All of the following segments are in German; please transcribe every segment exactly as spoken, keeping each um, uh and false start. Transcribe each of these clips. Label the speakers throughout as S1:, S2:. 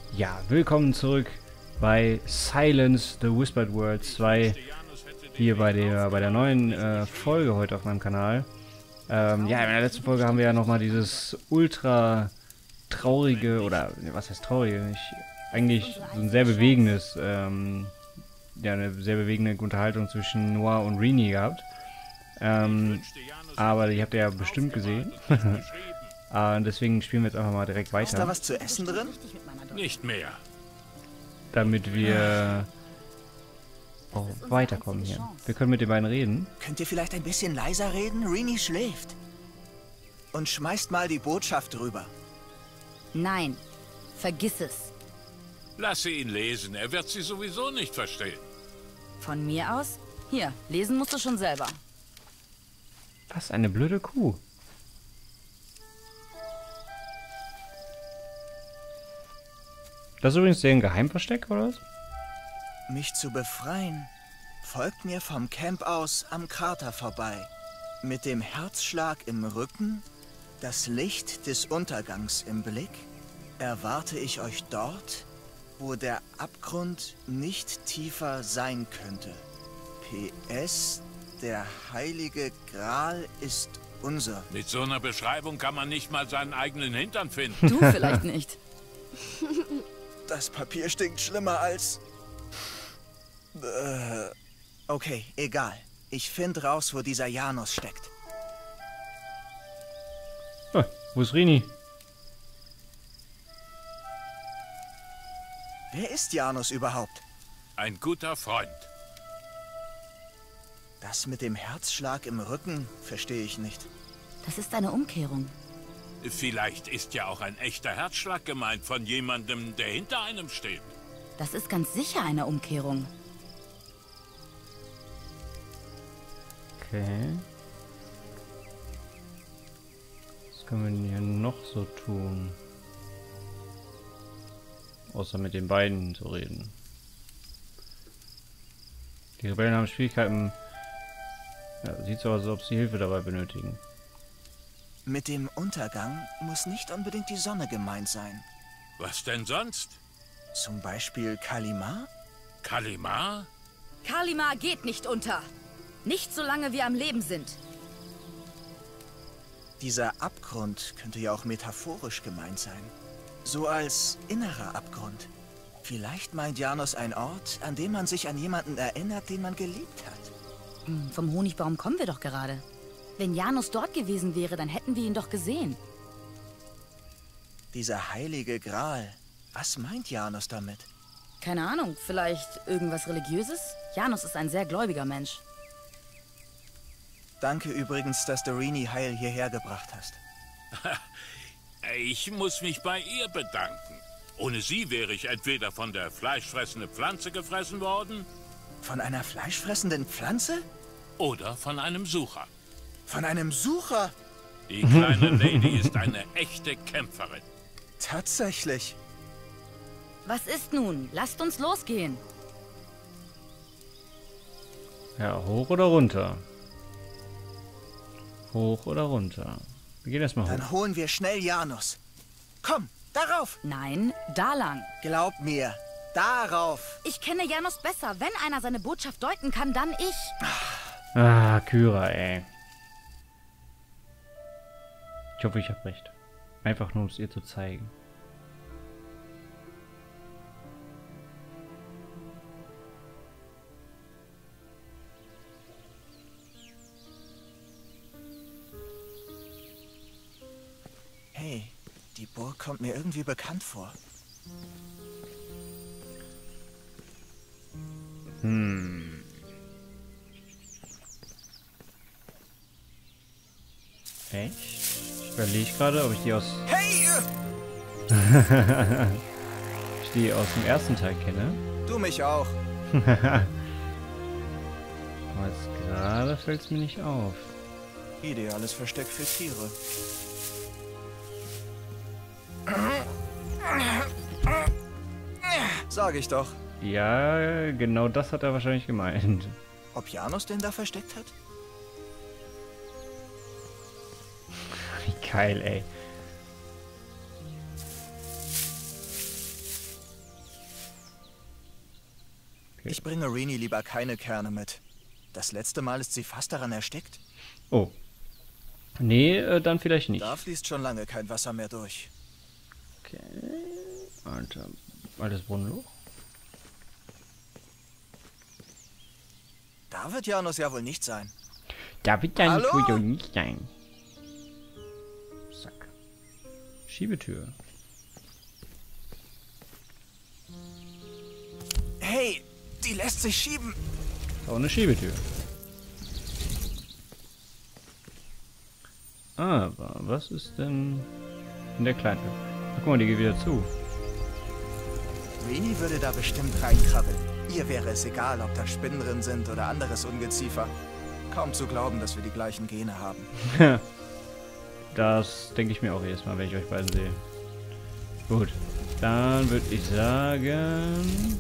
S1: Ja, willkommen zurück bei Silence the Whispered World zwei, hier bei der bei der neuen äh, Folge heute auf meinem Kanal. Ähm, ja, in der letzten Folge haben wir ja nochmal dieses ultra traurige, oder was heißt traurige, nicht, eigentlich so ein sehr bewegendes, ähm, ja, eine sehr bewegende Unterhaltung zwischen Noir und Rini gehabt. Ähm, aber die habt ihr ja bestimmt gesehen. Und deswegen spielen wir jetzt einfach mal direkt weiter.
S2: Ist da was zu essen drin?
S3: Nicht mehr.
S1: Damit wir auch weiterkommen hier. Wir können mit den beiden reden.
S2: Könnt ihr vielleicht ein bisschen leiser reden? Rini schläft. Und schmeißt mal die Botschaft rüber.
S4: Nein, vergiss es.
S3: Lasse ihn lesen, er wird sie sowieso nicht verstehen.
S4: Von mir aus? Hier, lesen musst du schon selber.
S1: Was eine blöde Kuh. Das ist übrigens ein Geheimversteck, oder was?
S2: Mich zu befreien, folgt mir vom Camp aus am Krater vorbei. Mit dem Herzschlag im Rücken, das Licht des Untergangs im Blick, erwarte ich euch dort, wo der Abgrund nicht tiefer sein könnte. P S, der heilige Gral ist unser.
S3: Mit so einer Beschreibung kann man nicht mal seinen eigenen Hintern finden.
S4: Du vielleicht nicht.
S2: Das Papier stinkt schlimmer als... Äh, okay, egal. Ich finde raus, wo dieser Janus steckt.
S1: Ah, wo ist Rini?
S2: Wer ist Janus überhaupt?
S3: Ein guter Freund.
S2: Das mit dem Herzschlag im Rücken verstehe ich nicht.
S4: Das ist eine Umkehrung.
S3: Vielleicht ist ja auch ein echter Herzschlag gemeint von jemandem, der hinter einem steht.
S4: Das ist ganz sicher eine Umkehrung.
S1: Okay. Was können wir denn hier noch so tun? Außer mit den beiden zu reden. Die Rebellen haben Schwierigkeiten. Ja, sieht so aus, als ob sie Hilfe dabei benötigen.
S2: Mit dem Untergang muss nicht unbedingt die Sonne gemeint sein.
S3: Was denn sonst?
S2: Zum Beispiel Kalimar?
S3: Kalimar?
S4: Kalimar geht nicht unter. Nicht solange wir am Leben sind.
S2: Dieser Abgrund könnte ja auch metaphorisch gemeint sein. So als innerer Abgrund. Vielleicht meint Janus ein Ort, an dem man sich an jemanden erinnert, den man geliebt hat.
S4: Hm, vom Honigbaum kommen wir doch gerade. Wenn Janus dort gewesen wäre, dann hätten wir ihn doch gesehen.
S2: Dieser heilige Gral. Was meint Janus damit?
S4: Keine Ahnung, vielleicht irgendwas Religiöses? Janus ist ein sehr gläubiger Mensch.
S2: Danke übrigens, dass du Rini heil hierher gebracht hast.
S3: Ich muss mich bei ihr bedanken. Ohne sie wäre ich entweder von der fleischfressenden Pflanze gefressen worden...
S2: Von einer fleischfressenden Pflanze?
S3: Oder von einem Sucher.
S2: Von einem Sucher?
S3: Die kleine Lady ist eine echte Kämpferin.
S2: Tatsächlich.
S4: Was ist nun? Lasst uns losgehen.
S1: Ja, hoch oder runter? Hoch oder runter? Wir gehen erstmal hoch.
S2: Dann holen wir schnell Janus. Komm, darauf!
S4: Nein, da lang.
S2: Glaub mir, darauf!
S4: Ich kenne Janus besser. Wenn einer seine Botschaft deuten kann, dann ich.
S1: Ah, Kyra, ey. Ich hoffe, ich habe recht. Einfach nur, um es ihr zu zeigen.
S2: Hey, die Burg kommt mir irgendwie bekannt vor.
S1: Hm. Echt? Ich überlege gerade, ob ich die aus...
S2: Hey!
S1: ich die aus dem ersten Teil kenne.
S2: Du mich auch.
S1: Aber jetzt gerade fällt es mir nicht auf.
S2: Ideales Versteck für Tiere. Sag ich doch.
S1: Ja, genau das hat er wahrscheinlich gemeint.
S2: Ob Janus denn da versteckt hat?
S1: Wie geil, ey.
S2: Ich bringe Rini lieber keine Kerne mit. Das letzte Mal ist sie fast daran erstickt.
S1: Oh. Nee, äh, dann vielleicht nicht.
S2: Da fließt schon lange kein Wasser mehr durch.
S1: Okay. Alter, altes Brunnenloch.
S2: Da wird Janus ja wohl nicht sein.
S1: Da wird ja
S2: Hallo?
S1: wohl nicht sein. Zack. Schiebetür.
S2: Hey, die lässt sich schieben.
S1: Auch eine Schiebetür. Aber was ist denn in der kleinen Tür? Ach, guck mal, die geht wieder zu.
S2: Rini würde da bestimmt reinkrabbeln. Ihr wäre es egal, ob da Spinnen drin sind oder anderes Ungeziefer. Kaum zu glauben, dass wir die gleichen Gene haben.
S1: Das denke ich mir auch jedes Mal, wenn ich euch beiden sehe. Gut, dann würde ich sagen...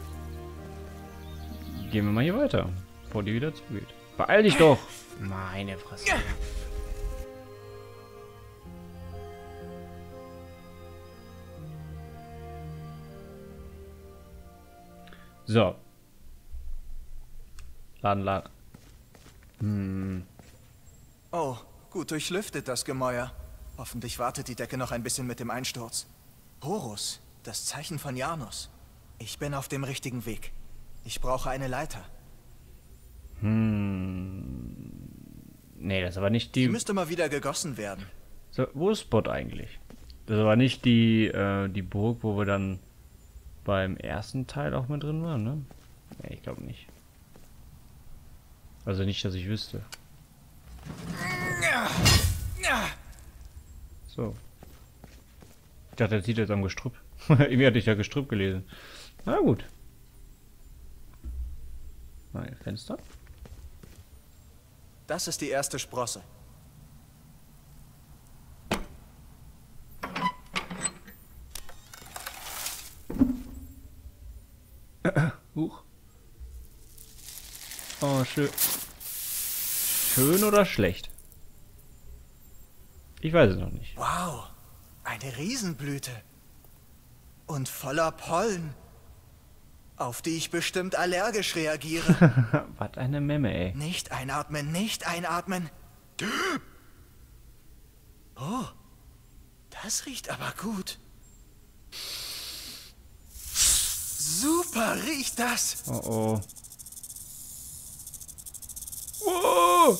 S1: Gehen wir mal hier weiter, bevor die wieder zugeht. Beeil dich doch! Meine Fresse. So. Laden, laden. Hm.
S2: Oh, gut durchlüftet das Gemäuer. Hoffentlich wartet die Decke noch ein bisschen mit dem Einsturz. Horus, das Zeichen von Janus. Ich bin auf dem richtigen Weg. Ich brauche eine Leiter.
S1: Hm. Nee, das ist aber nicht
S2: Die
S1: die...
S2: müsste mal wieder gegossen werden.
S1: So, wo ist Spot eigentlich? Das ist aber nicht die, äh, die Burg, wo wir dann beim ersten Teil auch mit drin waren, ne? Nee, ich glaube nicht. Also nicht, dass ich wüsste. So. Ich dachte, er zieht jetzt am Gestrüpp. Irgendwie hatte ich ja Gestrüpp gelesen. Na gut. Nein, Fenster.
S2: Das ist die erste Sprosse.
S1: Huch. Oh, schön. Schön oder schlecht? Ich weiß es noch nicht.
S2: Wow, eine Riesenblüte. Und voller Pollen. Auf die ich bestimmt allergisch reagiere.
S1: Was eine Memme, ey.
S2: Nicht einatmen, nicht einatmen. Oh, das riecht aber gut. Super riecht das.
S1: Oh oh. Wow.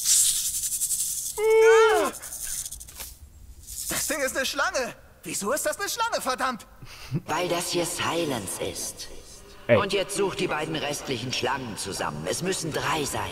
S2: Ah! Das Ding ist eine Schlange. Wieso ist das eine Schlange, verdammt?
S5: Weil das hier Silence ist.
S1: Ey.
S5: Und jetzt sucht die beiden restlichen Schlangen zusammen. Es müssen drei sein.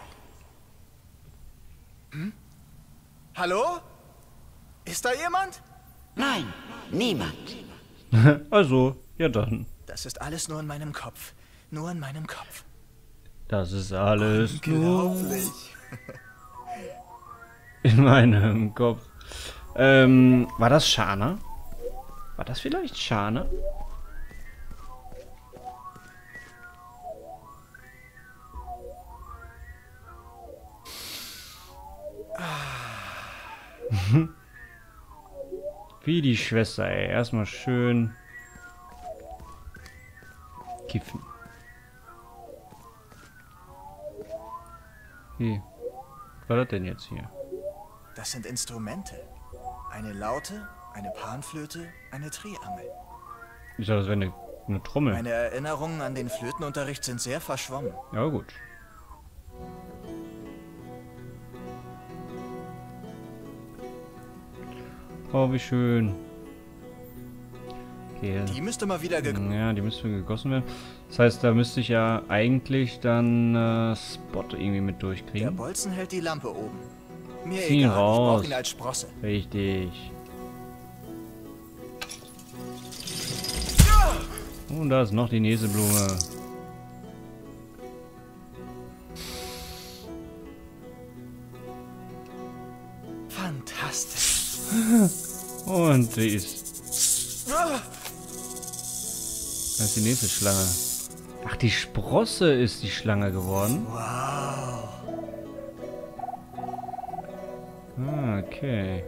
S2: Hm? Hallo? Ist da jemand?
S5: Nein, niemand.
S1: Also, ja dann.
S2: Das ist alles nur in meinem Kopf. Nur in meinem Kopf.
S1: Das ist alles nur
S2: Unglaublich.
S1: in meinem Kopf. Ähm, war das Shana? War das vielleicht Shana? Wie die Schwester, ey. Erstmal schön kiffen. Wie? Was war das denn jetzt hier?
S2: Das sind Instrumente. Eine Laute, eine Panflöte, eine Triangel.
S1: Ich sag, das wäre eine, eine Trommel.
S2: Meine Erinnerungen an den Flötenunterricht sind sehr verschwommen.
S1: Ja, gut. Oh, wie schön. Okay.
S2: Die müsste mal wieder gegossen.
S1: Ja, die müsste gegossen werden. Das heißt, da müsste ich ja eigentlich dann äh, Spot irgendwie mit
S2: Der
S1: durchkriegen.
S2: Bolzen hält die Lampe oben. Mir
S1: Zieh ihn
S2: egal, ich
S1: raus.
S2: brauche ihn als Sprosse.
S1: Richtig. Und da ist noch die nächste Blume.
S2: Fantastisch.
S1: Und die ist.
S2: Ah!
S1: Das ist die nächste Schlange. Ach, die Sprosse ist die Schlange geworden.
S2: Wow.
S1: Ah, okay.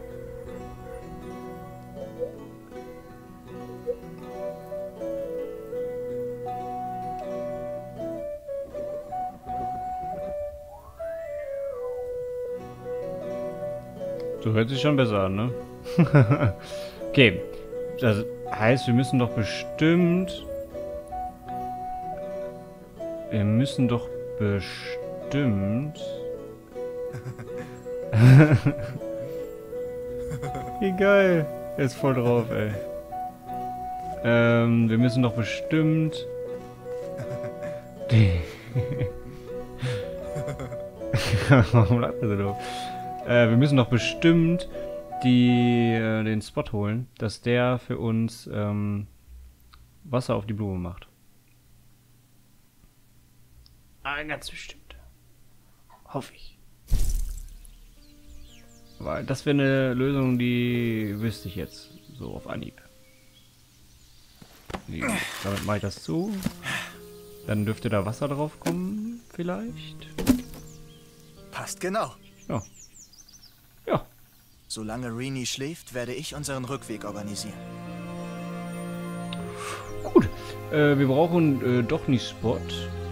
S1: So hört sich schon besser an, ne? Okay. Das heißt, wir müssen doch bestimmt... Wir müssen doch bestimmt... Wie geil. Er ist voll drauf, ey. Ähm, wir müssen doch bestimmt... Die... Warum lacht er so doof? Äh, wir müssen doch bestimmt die, äh, den Spot holen, dass der für uns ähm, Wasser auf die Blume macht. Ah, ganz bestimmt. Hoffe ich. Weil das wäre eine Lösung, die wüsste ich jetzt so auf Anhieb. Die, damit mache ich das zu. Dann dürfte da Wasser drauf kommen, vielleicht.
S2: Passt genau.
S1: Ja. Ja.
S2: Solange Rini schläft, werde ich unseren Rückweg organisieren.
S1: Gut. Äh, wir brauchen äh, doch nicht Spot.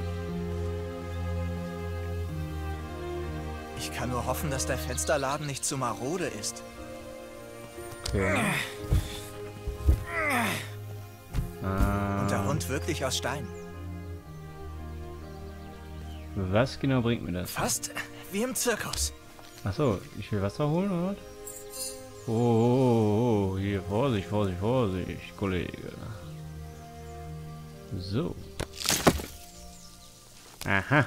S2: Ich kann nur hoffen, dass der Fensterladen nicht zu marode ist.
S1: Okay. Ah,
S2: Und der Hund wirklich aus Stein.
S1: was genau bringt mir das?
S2: Fast wie im Zirkus.
S1: Achso, ich will Wasser holen, oder was? Oh, oh, oh, hier, Vorsicht, Vorsicht, Vorsicht, Kollege. So. Aha.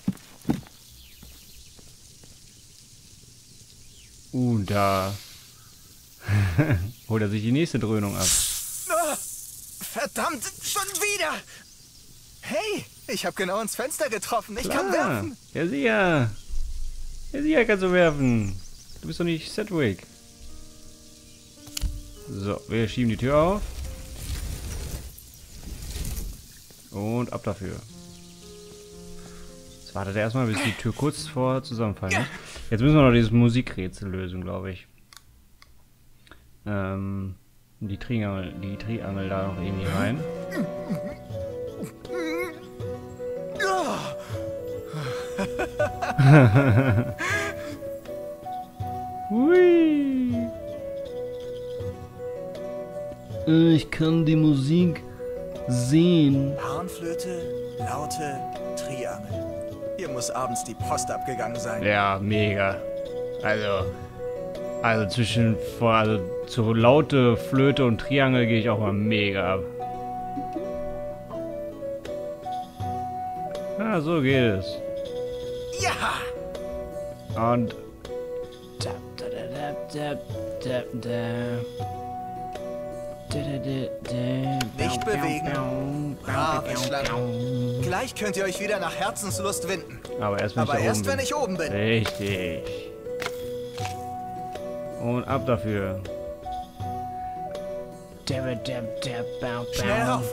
S1: Und da holt er sich die nächste Dröhnung ab.
S2: Oh, verdammt, schon wieder! Hey, ich habe genau ins Fenster getroffen. Ich kann
S1: Klar.
S2: werfen.
S1: Ja, sicher. Ja, sicher kannst du werfen. Du bist doch nicht Sedgwick. So, wir schieben die Tür auf. Und ab dafür. Jetzt wartet er erstmal, bis die Tür kurz vor zusammenfallen ist. Jetzt müssen wir noch dieses Musikrätsel lösen, glaube ich. Ähm, die Triangel, die Triangel da noch irgendwie rein. Hui. Ich kann die Musik sehen.
S2: Panflöte, Laute, Triangel. Hier muss abends die Post abgegangen sein.
S1: Ja, mega. Also, also zwischen, also zu Laute, Flöte und Triangel gehe ich auch mal mega ab. Ah, so geht es.
S2: Ja!
S1: Und
S2: nicht bewegen. Brave Schlange. Gleich könnt ihr euch wieder nach Herzenslust winden.
S1: Aber erst, wenn,
S2: Aber
S1: ich, da
S2: erst
S1: oben
S2: wenn
S1: bin.
S2: ich oben bin.
S1: Richtig. Und ab dafür.
S2: Schnell rauf.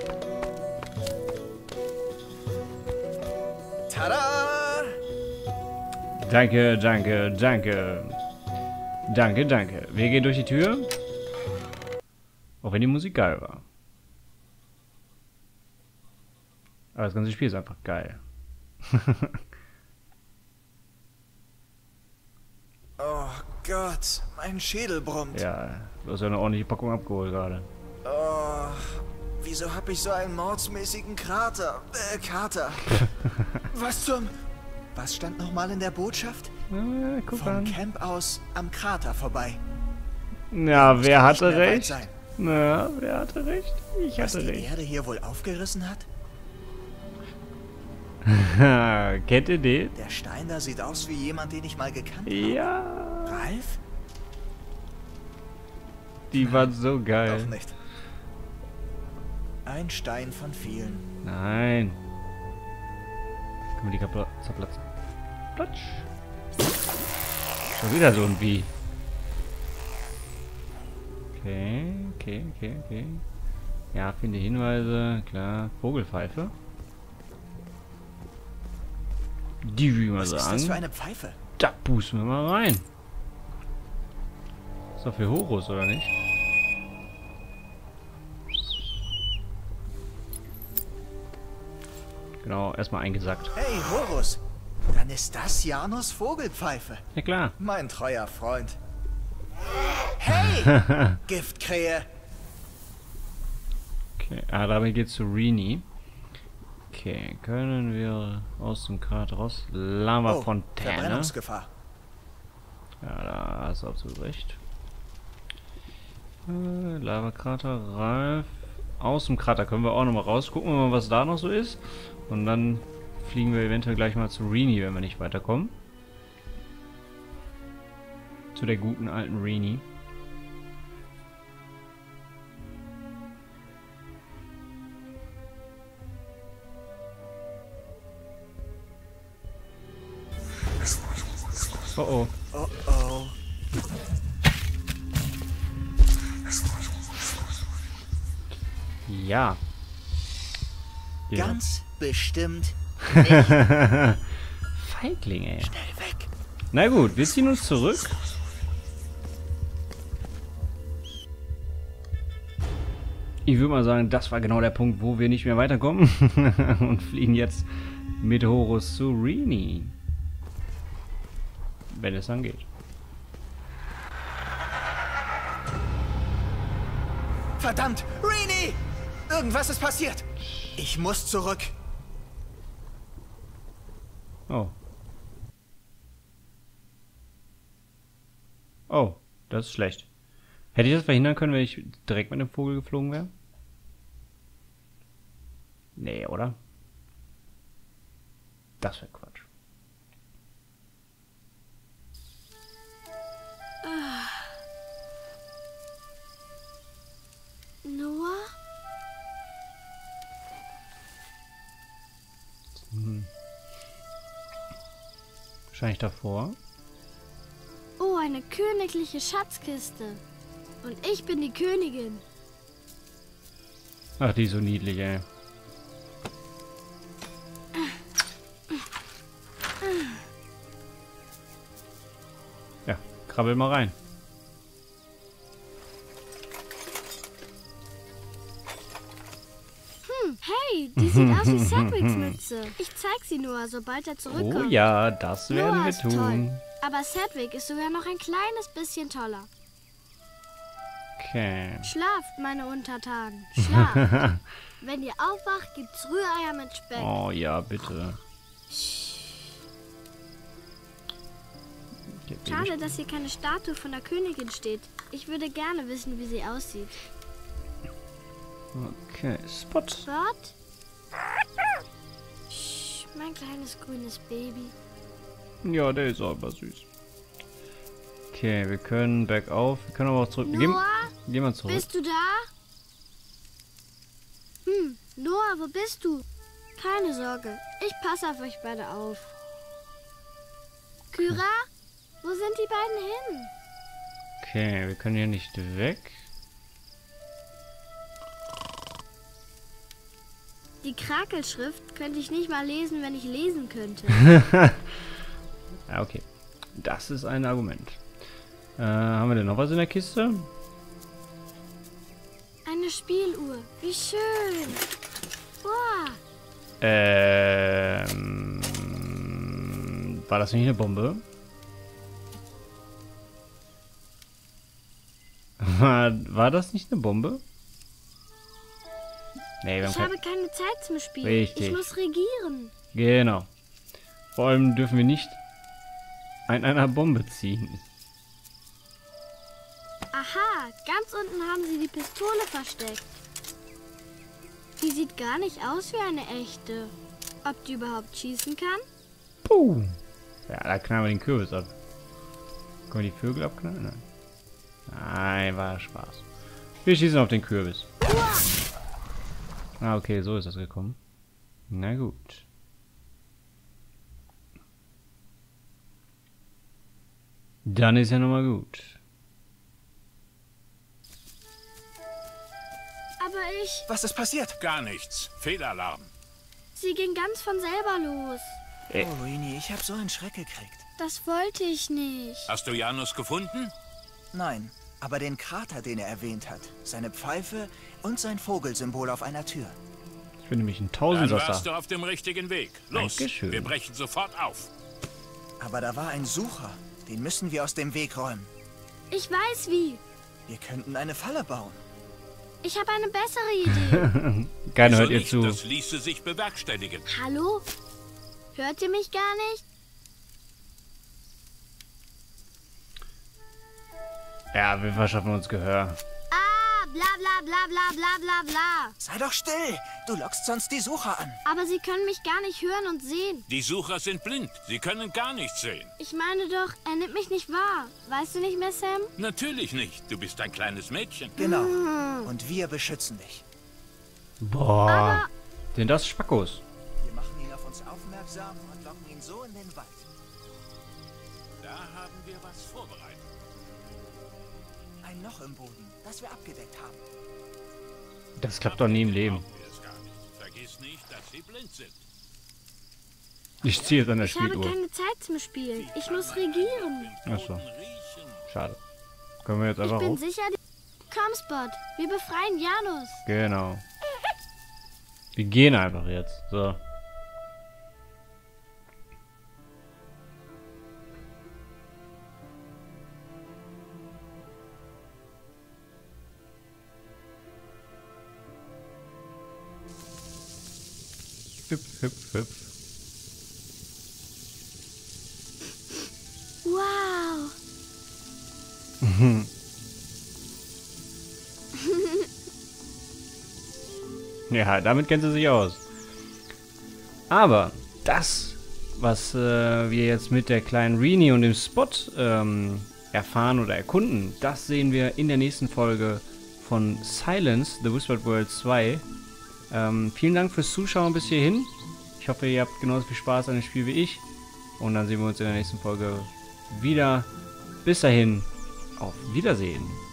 S2: Tada!
S1: Danke, danke, danke. Danke, danke. Wir gehen durch die Tür. Auch wenn die Musik geil war. Aber das ganze Spiel ist einfach geil.
S2: Oh Gott, mein Schädel brummt.
S1: Ja, du hast ja eine ordentliche Packung abgeholt gerade.
S2: Oh, wieso hab ich so einen mordsmäßigen Krater? Äh, Kater. Was zum... Was stand nochmal in der Botschaft?
S1: Ja, guck
S2: Vom
S1: an.
S2: Camp aus am Krater vorbei.
S1: Ja,
S2: Muss
S1: wer
S2: doch
S1: hatte
S2: nicht mehr weit
S1: recht?
S2: sein.
S1: Na, wer hatte recht? Ich
S2: Was
S1: hatte
S2: die
S1: recht.
S2: Erde hier wohl aufgerissen hat?
S1: Kennt ihr den?
S2: Der Stein da sieht aus wie jemand, den ich mal gekannt habe.
S1: Ja.
S2: Ralf?
S1: Die waren so
S2: Doch
S1: geil.
S2: nicht. Ein Stein von vielen.
S1: Nein. Können wir die kaputt zerplatzen? Platsch. Schon wieder so ein Wie. Okay, okay, okay, okay. Ja, finde Hinweise, klar. Vogelpfeife. Die will ich mal
S2: Was ist das für
S1: sagen.
S2: eine Pfeife?
S1: Da pusten wir mal rein. Ist doch für Horus, oder nicht? Genau, erstmal eingesackt.
S2: Hey, Horus. Dann ist das Janus Vogelpfeife.
S1: Ja klar.
S2: Mein treuer Freund. Hey, Giftkrähe.
S1: Okay, ah, damit geht's zu Rini. Okay, können wir aus dem Krater raus? Lava-Fontäne.
S2: Oh, Verbrennungsgefahr.
S1: Ja, da hast du absolut recht. Äh, Lava-Krater, Ralf. Aus dem Krater können wir auch nochmal raus. Gucken wir mal, was da noch so ist. Und dann fliegen wir eventuell gleich mal zu Rini, wenn wir nicht weiterkommen. Zu der guten alten Rini. Oh oh.
S2: Oh oh.
S1: Ja. Ja.
S2: Ganz bestimmt.
S1: Feigling, ey.
S2: Schnell weg.
S1: Na gut, wir ziehen uns zurück. Ich würde mal sagen, das war genau der Punkt, wo wir nicht mehr weiterkommen. Und fliegen jetzt mit Horus zu Rini. Wenn es dann geht.
S2: Verdammt, Rini! Irgendwas ist passiert. Ich muss zurück.
S1: Oh. Oh, das ist schlecht. Hätte ich das verhindern können, wenn ich direkt mit dem Vogel geflogen wäre? Nee, oder? Das wäre Quatsch.
S6: Noah?
S1: Hm. Wahrscheinlich davor.
S6: Oh, eine königliche Schatzkiste. Und ich bin die Königin.
S1: Ach, die ist so niedlich, ey. Ja, krabbel mal rein.
S6: Hm, hey, die sieht aus wie Cedrics Mütze. Ich zeig sie Noah, sobald er zurückkommt.
S1: Oh ja, das werden
S6: Noah
S1: wir
S6: ist
S1: tun.
S6: toll. Aber Cedric ist sogar noch ein kleines bisschen toller.
S1: Okay.
S6: Schlaft, meine Untertanen. Schlaft. Wenn ihr aufwacht, gibt's Rühreier mit Speck.
S1: Oh ja, bitte.
S6: Schade, dass hier keine Statue von der Königin steht. Ich würde gerne wissen, wie sie aussieht.
S1: Okay, Spot.
S6: Spot? Sch, mein kleines grünes Baby.
S1: Ja, der ist aber süß. Okay, wir können bergauf. Wir können aber auch zurück. Gehen,
S6: Noah?
S1: gehen wir zurück.
S6: Bist du da? Hm, Noah, wo bist du? Keine Sorge, ich passe auf euch beide auf. Kyra? Wo sind die beiden hin?
S1: Okay, wir können hier nicht weg.
S6: Die Krakelschrift könnte ich nicht mal lesen, wenn ich lesen könnte.
S1: Ja, okay. Das ist ein Argument. Äh, haben wir denn noch was in der Kiste?
S6: Eine Spieluhr. Wie schön. Wow.
S1: Ähm, war das nicht eine Bombe? War, war das nicht eine Bombe? Nee, wir haben
S6: Ich
S1: kein...
S6: habe keine Zeit zum Spielen.
S1: Richtig.
S6: Ich muss regieren.
S1: Genau. Vor allem dürfen wir nicht an einer Bombe ziehen.
S6: Aha, ganz unten haben sie die Pistole versteckt. Die sieht gar nicht aus wie eine echte. Ob die überhaupt schießen kann?
S1: Puh. Ja, da knallen wir den Kürbis ab. Können wir die Vögel abknallen? Nein. Nein, war Spaß. Wir schießen auf den Kürbis. Ah, okay, so ist das gekommen. Na gut. Dann ist ja nochmal gut.
S6: Aber ich...
S2: Was ist passiert?
S3: Gar nichts. Fehlalarm.
S6: Sie ging ganz von selber los.
S1: Äh.
S2: Oh, Rini, ich habe so einen Schreck gekriegt.
S6: Das wollte ich nicht.
S3: Hast du Janus gefunden?
S2: Nein, aber den Krater, den er erwähnt hat. Seine Pfeife und sein Vogelsymbol auf einer Tür.
S1: Ich bin nämlich ein
S3: Dann warst
S1: Tausendsasser.
S3: du auf dem richtigen Weg. Los,
S1: Dankeschön.
S3: wir brechen sofort auf.
S2: Aber da war ein Sucher. Den müssen wir aus dem Weg räumen.
S6: Ich weiß wie.
S2: Wir könnten eine Falle bauen.
S6: Ich habe eine bessere Idee.
S1: Keiner hört
S3: Wieso
S1: ihr
S3: nicht?
S1: zu.
S3: Das ließe sich bewerkstelligen.
S6: Hallo? Hört ihr mich gar nicht?
S1: Ja, wir verschaffen uns Gehör.
S6: Ah, bla bla bla bla bla bla bla.
S2: Sei doch still. Du lockst sonst die Sucher an.
S6: Aber sie können mich gar nicht hören und sehen.
S3: Die Sucher sind blind. Sie können gar nichts sehen.
S6: Ich meine doch, er nimmt mich nicht wahr. Weißt du nicht mehr, Sam?
S3: Natürlich nicht. Du bist ein kleines Mädchen.
S2: Genau. Und wir beschützen dich.
S1: Boah. Sind das Spackos?
S2: Wir machen ihn auf uns aufmerksam und locken ihn so in den Wald.
S3: Da haben wir was vorbereitet.
S2: Ein Loch im Boden, das wir abgedeckt haben.
S1: Das klappt doch nie im Leben.
S3: Brauchen wir es gar nicht. Vergiss nicht, dass sie blind sind.
S1: Ich ziehe jetzt an der
S6: Ich habe
S1: Spieluhr.
S6: keine Zeit zum Spielen. Ich muss regieren.
S1: Achso,
S3: Riechen.
S1: schade. Können wir jetzt
S6: Ich
S1: einfach
S6: bin
S1: hoch?
S6: sicher, die... Komm, Spot. Wir befreien Janus.
S1: Genau. Wir gehen einfach jetzt. So. Hüpf, hüpf, hüpf.
S6: Wow.
S1: Ja, damit kennt sie sich aus. Aber das, was äh, wir jetzt mit der kleinen Rini und dem Spot ähm, erfahren oder erkunden, das sehen wir in der nächsten Folge von Silence, The Whispered World zwei. Ähm, vielen Dank fürs Zuschauen bis hierhin. Ich hoffe, ihr habt genauso viel Spaß an dem Spiel wie ich. Und dann sehen wir uns in der nächsten Folge wieder. Bis dahin, auf Wiedersehen.